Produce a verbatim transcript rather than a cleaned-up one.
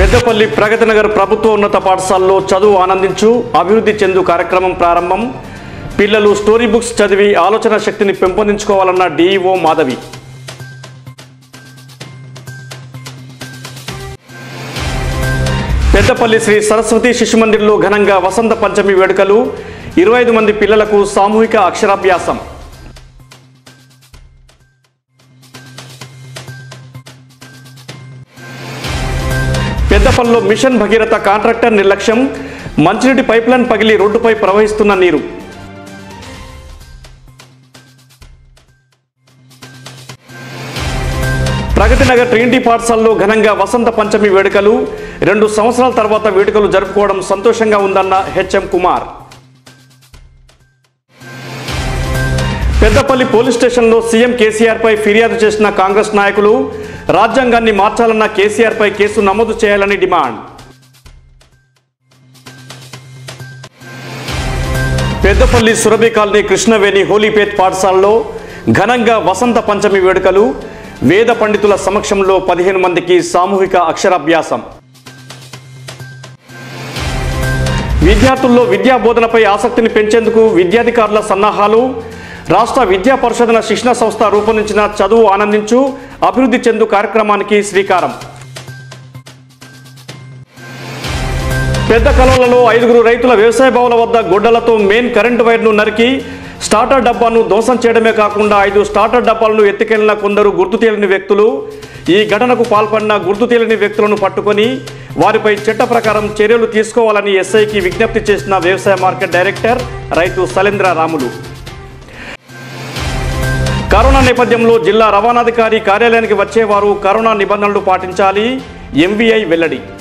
పెద్దపల్లి ప్రగతినగర్ ప్రభుత్వ ఉన్నత పాఠశాలలో చదువు ఆనందించు అభివృద్ధి చెందు కార్యక్రమం ప్రారంభం. పిల్లలు స్టోరీ బుక్స్ చదివి ఆలోచన శక్తిని పెంపొందించుకోవాలన్న డీఈఓ మాధవి. పెద్దపల్లి శ్రీ సరస్వతి శిశు మందిర్లో ఘనంగా వసంత పంచమి వేడుకలు. ఇరవై ఐదు మంది పిల్లలకు సామూహిక అక్షరాభ్యాసం. పెద్దపల్లిలో మిషన్ భగీరథ కాంట్రాక్టర్ నిర్లక్ష్యం. మంచినీటి పైప్లైన్ పగిలి రోడ్డుపై ప్రవహిస్తున్న నీరు. ప్రగతినగర్ ట్రినిటీ పాఠశాలలో ఘనంగా వసంత పంచమి వేడుకలు. రెండు సంవత్సరాల తర్వాత వేడుకలు జరుపుకోవడం సంతోషంగా ఉందన్న హెచ్ఎం కుమార్. పెద్దపల్లి పోలీస్ స్టేషన్లో సీఎం కేసీఆర్ పై ఫిర్యాదు చేసిన కాంగ్రెస్ నాయకులు. రాజ్యాంగాన్ని మార్చాలన్న కేసీఆర్ పై కేసు నమోదు చేయాలని డిమాండ్. పెద్దపల్లి సురభి కాలనీ కృష్ణవేణి హోలీపేట్ పాఠశాలలో ఘనంగా వసంత పంచమి వేడుకలు. వేద పండితుల సమక్షంలో పదిహేను మందికి సామూహిక అక్షరాభ్యాసం. విద్యార్థుల్లో విద్యా బోధనపై ఆసక్తిని పెంచేందుకు విద్యాధికారుల సన్నాహాలు. రాష్ట్ర విద్యా పరిశోధన శిక్షణ సంస్థ రూపొందించిన చదువు ఆనందించు అభివృద్ధి చెందు కార్యక్రమానికి శ్రీకారం. పెద్ద కలవలలో ఐదుగురు రైతుల వ్యవసాయ భవన వద్ద గొడ్డలతో మెయిన్ కరెంటు వైర్ను నరికి స్టార్టర్ డబ్బాను ధ్వంసం చేయడమే కాకుండా ఐదు స్టార్టర్ డబ్బాలను ఎత్తుకెళ్లిన కొందరు గుర్తు తెలియని వ్యక్తులు. ఈ ఘటనకు పాల్పడిన గుర్తు తెలియని వ్యక్తులను పట్టుకొని వారిపై చట్ట ప్రకారం చర్యలు తీసుకోవాలని ఎస్ఐకి విజ్ఞప్తి చేసిన వ్యవసాయ మార్కెట్ డైరెక్టర్ రైతు సలేంద్ర రాములు. కరోనా నేపథ్యంలో జిల్లా రవాణాధికారి కార్యాలయానికి వచ్చేవారు కరోనా నిబంధనలు పాటించాలి. ఎంవీఐ వెల్లడి.